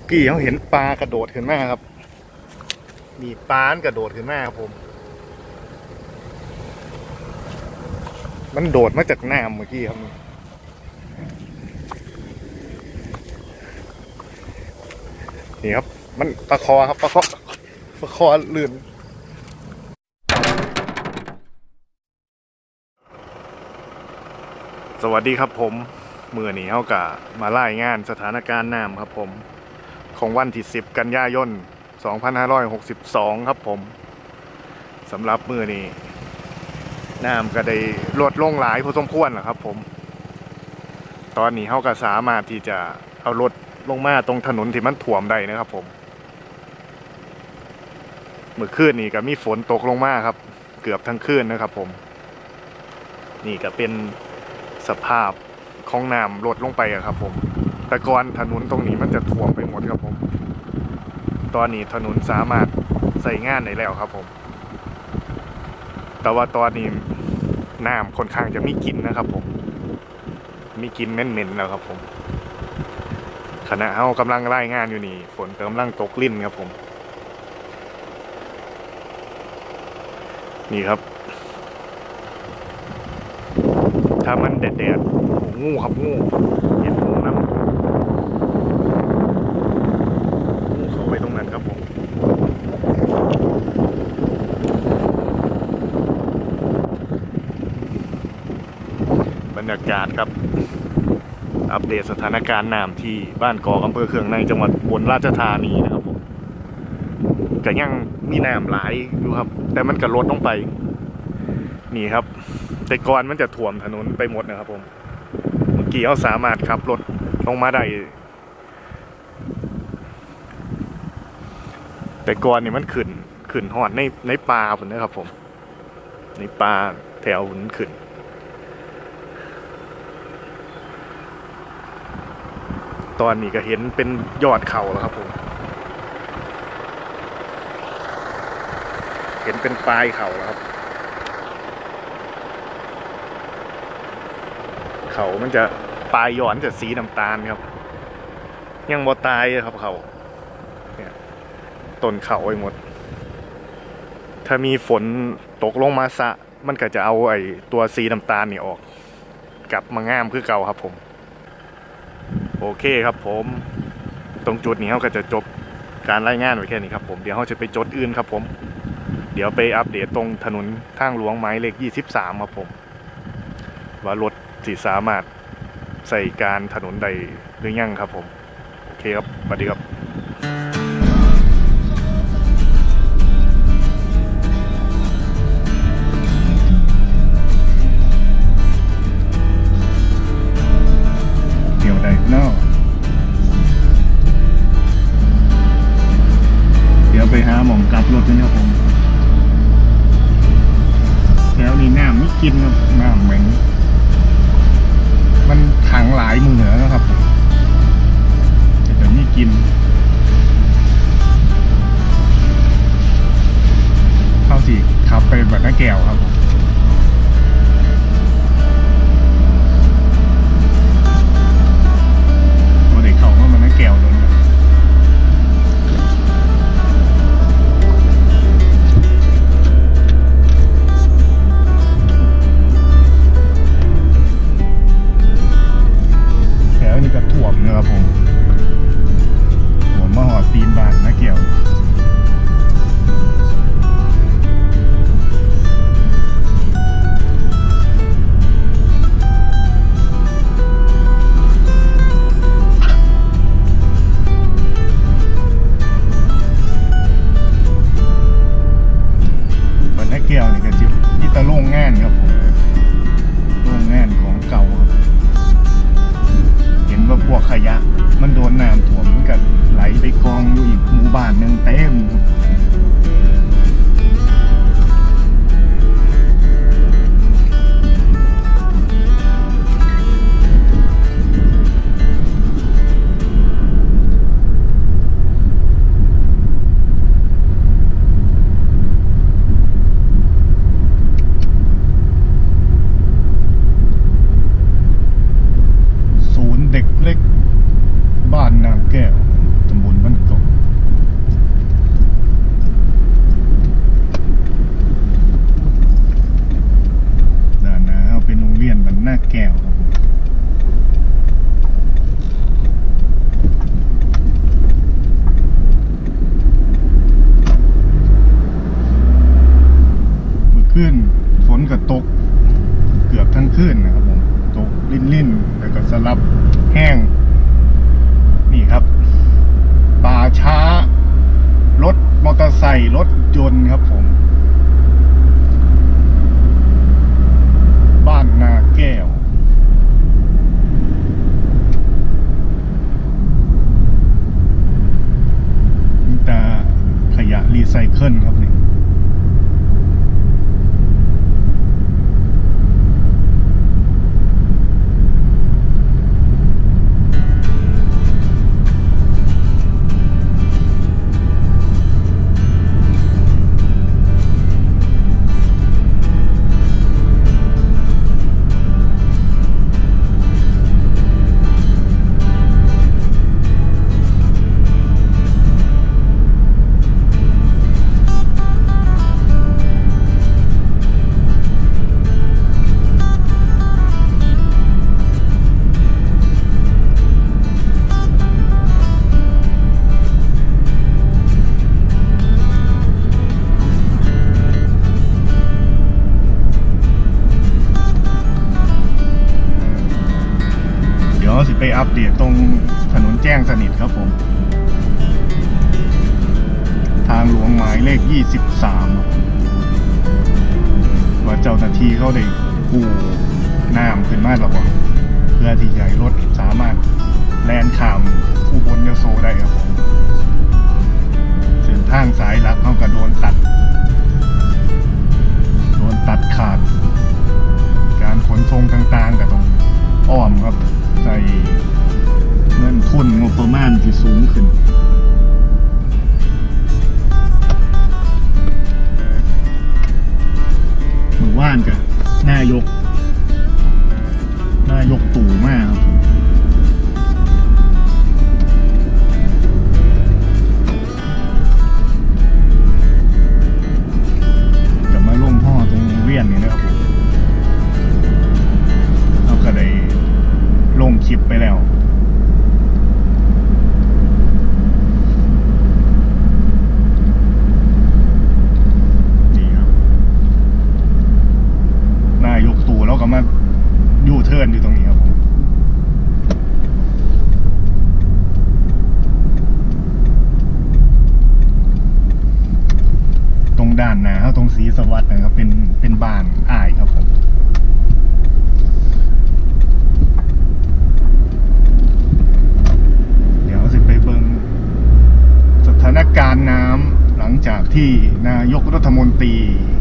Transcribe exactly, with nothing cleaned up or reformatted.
กี้เขาเห็นปลากระโดดขึ้นมาครับมีปลากระโดดขึ้นมาครับผมมันโดดมาจากน้ำเมื่อกี้ครับนี่ครับมันปลาคอครับปลาคอปลาคอลื่นสวัสดีครับผมเมื่อนี้เขากะมาไล่งานสถานการณ์น้ำครับผมของวันที่สิบกันยายนสองพันห้าร้อยหกสิบสองครับผมสำหรับมื้อนี้น้ำก็ได้ลดลงหลายพอสมควรนะครับผมตอนนี้เขาก็สามารถที่จะเอารถลงมาตรงถนนที่มันท่วมได้นะครับผมเมื่อคืนนี้ก็มีฝนตกลงมาครับเกือบทั้งคืนนะครับผมนี่ก็เป็นสภาพของน้ำลดลงไปครับผมแต่ก่อนถนนตรงนี้มันจะท่วมไปหมดครับผมตอนนี้ถนนสามารถใส่งานได้แล้วครับผมแต่ว่าตอนนี้น้ำค่อนข้างจะมีกลิ่นนะครับผมมีกลิ่นเหม็นๆแล้วครับผมขณะเขากำลังไล่งานอยู่นี่ฝนกำลังตกลิ่นครับผมนี่ครับถ้ามันแดดๆงูครับงูเห็นงูน้ำงูเข้าไปตรงนั้นครับผมบรรยากาศครับอัปเดตสถานการณ์น้ำที่บ้านกอกอำเภอเคืองในจังหวัดอุบลราชธานีนะครับผมก็ยังมีน้ำหลายอยู่ครับแต่มันก็ลดลงไปนี่ครับแต่ก่อนมันจะท่วมถนนไปหมดนะครับผมเมื่อกี้เขาสามารถขับรถลงมาได้แต่ก่อนนี่มันขึ้นขึ้นหอดในในป่าผมนะครับผมในป่าแถวมันขึ้นตอนนี้ก็เห็นเป็นยอดเขาแล้วครับผมเห็นเป็นปลายเขาแล้วครับเขามันจะปลายย้อนจะสีน้ำตาลครับยังบ่ตายครับเขาเนี่ยต้นเขาไว้หมดถ้ามีฝนตกลงมาสะมันก็จะเอาไอ้ตัวสีน้ำตาลนี่ออกกลับมางามคือเก่าครับผมโอเคครับผมตรงจุดนี้เขาก็จะจบการรายงานไว้แค่นี้ครับผมเดี๋ยวเขาจะไปจดอื่นครับผมเดี๋ยวไปอัปเดตตรงถนนทางหลวงหมายเลขยี่สิบสามครับผมว่ารถที่สามารถใส่การถนนใดหรือยังครับผมโอเคครับสวัสดีครับเดี๋ยวได้เนาะเดี๋ยวไปหาหม่องกลับรถกันครับผมแล้วนี่น้ำไม่กินครับน้ำเหม็นมันขังหลายมือแล้วนะครับแต่นี่กินเข้าสิขับไปบัดน้าแก้วครับผมตัวเด็กเขาก็มันน้าแก้วโดนนี่ก็ท่วมนะครับผมเตอร์ไซค์รถยนต์ครับผมบ้านนาแก้วมีแต่ขยะรีไซเคิลครับนี่สิไปอัปเดตตรงถนนแจ้งสนิทครับผมทางหลวงหมายเลขยี่สิบสามว่าเจ้าหน้าที่เขาได้กู้น้ำขึ้นมาหรือเปล่าเพื่อที่จะให้รถสามารถแล่นข้ามอุบลยโสได้ครับผมเส้นทางสายหลักเขาก็โดนตัดโดนตัดขาดการขนส่งต่างๆก็ต้องอ้อมครับใส่เงินทุนงบประมาณที่สูงขึ้นเมื่อวานกับนายกนายกตู่มากครับจะมาลงพ่อตรงเวียนนี่นะครับผมเราก็ได้ลงคลิปไปแล้วนี่ครับนายกตู่แล้วก็มายูเทิร์นอยู่ตรงนี้ครับผมตรงด้านหน้าตรงศรีสวัสดิ์นะครับเป็นเป็นบ้านอ้ายครับผมสถานการณ์น้ำหลังจากที่นายกรัฐมนตรี